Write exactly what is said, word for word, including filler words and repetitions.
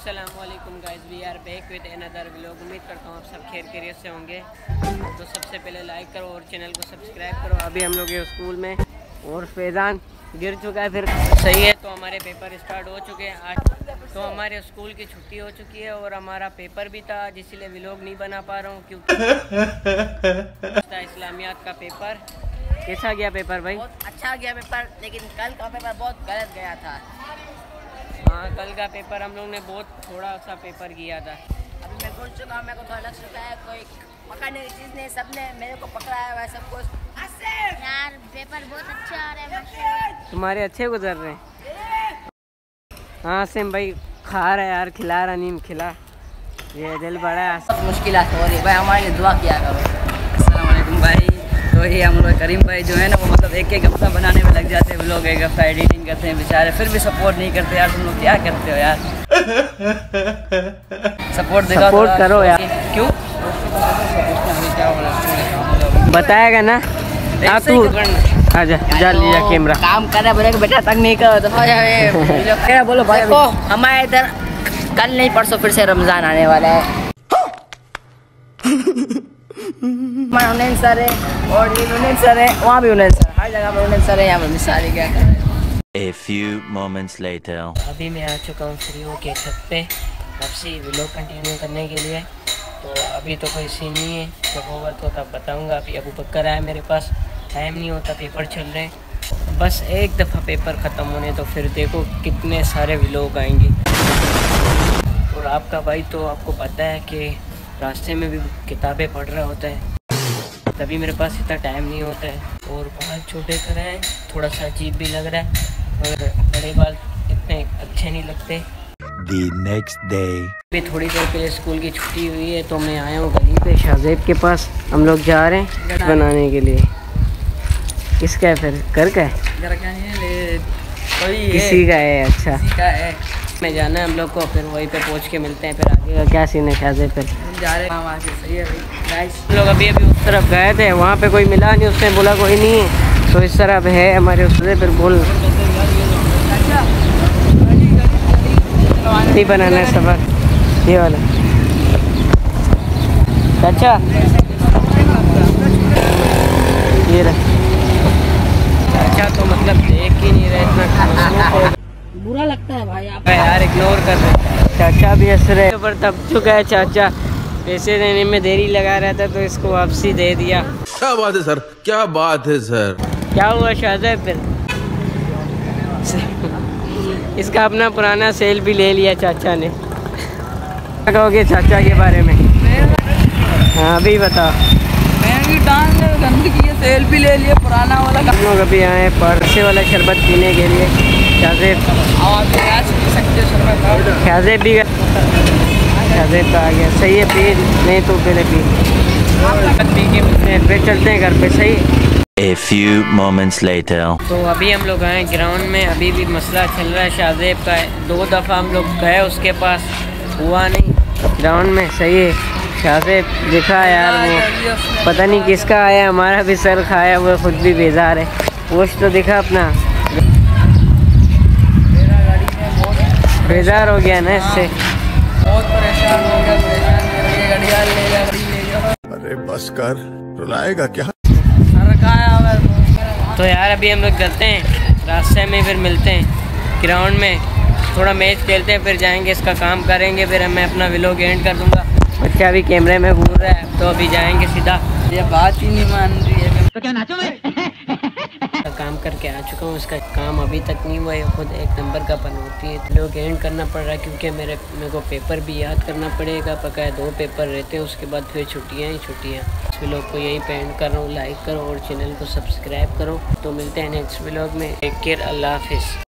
अस्सलामुअलैकुम guys, we are back with another vlog. उम्मीद करता हूँ आप सब खैर खैरियत से होंगे। तो सबसे पहले लाइक करो और चैनल को सब्सक्राइब करो। अभी हम लोग ये स्कूल में और फैज़ान गिर चुका है, फिर सही है। तो हमारे पेपर स्टार्ट हो चुके हैं आज। तो हमारे स्कूल की छुट्टी हो चुकी है और हमारा पेपर भी था, जिसलिए व्लॉग नहीं बना पा रहा हूँ क्योंकि इस्लामियात का पेपर। कैसा गया पेपर भाई? बहुत अच्छा गया पेपर, लेकिन कल का पेपर बहुत गलत गया था। हाँ, कल का पेपर हम लोग ने बहुत थोड़ा सा पेपर किया था। अभी मैं भूल चुका हूँ, मेरे को थोड़ा लग चुका है। कोई पकड़ने की चीज़ नहीं, सबने मेरे को पकड़ा है वैसा कुछ। यार पेपर बहुत अच्छा आ रहा है माशाल्लाह। तुम्हारे अच्छे गुजर रहे हैं? हाँ सिम भाई खा रहा है यार, खिला रहा नीम खिला। ये दिल बड़ा है, मुश्किल हो रही भाई, हमारे लिए दुआ किया करो। अस्सलाम वालेकुम भाई। तो ये हम लोग करीम भाई जो है ना, वो मतलब एक एक हफ्ता बनाने में लग जाते हैं। वो लोग एक हफ्ता एडिटिंग करते हैं बेचारे, फिर भी सपोर्ट नहीं करते यार। तुम लोग क्या करते हो यार? सपोर्ट दिखाओ, सपोर्ट करो यार। क्यों बताएगा ना आप? तू आजा, जा लिया कैमरा। काम कर रहा बोले बेटा तंग नहीं करो तो क्या बोलो भाई को। हमारे इधर कल नहीं परसों फिर से रमजान आने वाला है। उन्नीस सर है और उन्नीस सर है, वहाँ भी उन्नीस सर, हर जगह पर उन्नीस सर है, यहाँ पर सारी क्या कर रहे हैं। A few moments later. अभी मैं आ चुका हूँ फ्री होके छत पे आपसे व्लॉग कंटिन्यू करने के लिए। तो अभी तो कोई सीन नहीं है, जब होगा तो तब बताऊँगा। अभी अबू बकर आया मेरे पास, टाइम नहीं होता, पेपर चल रहे हैं। बस एक दफ़ा पेपर ख़त्म होने तो फिर देखो कितने सारे व्लॉग आएंगे। और आपका भाई तो आपको पता है कि रास्ते में भी किताबें पढ़ रहा होता है, तभी मेरे पास इतना टाइम नहीं होता है। और बाल छोटे कर रहे हैं, थोड़ा सा अजीब भी लग रहा है, और बड़े बाल इतने अच्छे नहीं लगते। The next day. अभी थोड़ी देर पहले स्कूल की छुट्टी हुई है, तो मैं आया हूँ गली पे शाहजेब के पास। हम लोग जा रहे हैं बनाने के लिए। किसका है फिर? घर का है? घर का नहीं है, कोई किसी का है। अच्छा, किसी का है। मैं जाना है हम लोग को, फिर वहीं पे पहुँच के मिलते हैं। फिर आगे का क्या सीन है शाहजेब? फिर जा रहे हैं वहाँ से। सही है गाइस, हम लोग अभी अभी उस तरफ गए थे, वहाँ पे कोई मिला नहीं, उसने बोला कोई नहीं है। तो इस तरफ है हमारे उससे, फिर बोल नहीं बनाना है सफ़र ये वाला। अच्छा ये रहा। अच्छा तो मतलब देख ही नहीं रहे इतना, बुरा लगता है भाई आप यार इग्नोर कर रहे। चाचा भी हंस रहे पर दब चुका है चाचा, पैसे देने में देरी लगा रहा था तो इसको वापसी दे दिया। क्या बात है सर, क्या बात है सर। क्या हुआ शाहजेब? फिर इसका अपना पुराना सेल भी ले लिया चाचा ने। क्या कहोगे चाचा के बारे में? हाँ अभी बताओ। गंदगी सेल भी ले लिया पुराना वाला। हम लोग अभी आए परसे वाला शरबत पीने के लिए। शाहजेब शाहजेब भी शाहजेब तो आ गया। सही है, पी नहीं तो पहले पी पी के मिलते हैं, फिर चलते हैं घर पे। सही। A few moments later. तो अभी हम लोग आए ग्राउंड में, अभी भी मसला चल रहा है शाहजेब का। दो दफ़ा हम लोग गए उसके पास, हुआ नहीं ग्राउंड में। सही है, शाहजेब दिखा यार, वो पता नहीं किसका आया, हमारा भी सर खाया, वो खुद भी बेजार है। पोस्ट तो दिखा अपना, बेजार हो गया ना इससे। बहुत परेशान हो गया, परेशान ले जा। अरे बस कर, रुलाएगा क्या? तो यार अभी हम लोग चलते हैं, रास्ते में फिर मिलते हैं ग्राउंड में, थोड़ा मैच खेलते हैं, फिर जाएंगे इसका काम करेंगे, फिर मैं अपना व्लॉग एंड कर दूंगा। बच्चा भी कैमरे में घूर रहा है, तो अभी जाएंगे सीधा। ये बात ही नहीं मान रही है तो क्या नाचो मैं? काम करके आ चुका हूँ, इसका काम अभी तक नहीं हुआ है। खुद एक नंबर का पन होती है, तो लोग एंड करना पड़ रहा है क्योंकि मेरे मेरे को पेपर भी याद करना पड़ेगा। पका दो पेपर रहते हैं, उसके बाद फिर छुट्टियाँ ही छुट्टियाँ। इस व्लॉग को यहीं पे एंड कर रहा हूँ। लाइक करो और चैनल को सब्सक्राइब करो। तो मिलते हैं नेक्स्ट व्लॉग में। टेक केयर, अल्लाह हाफिज़।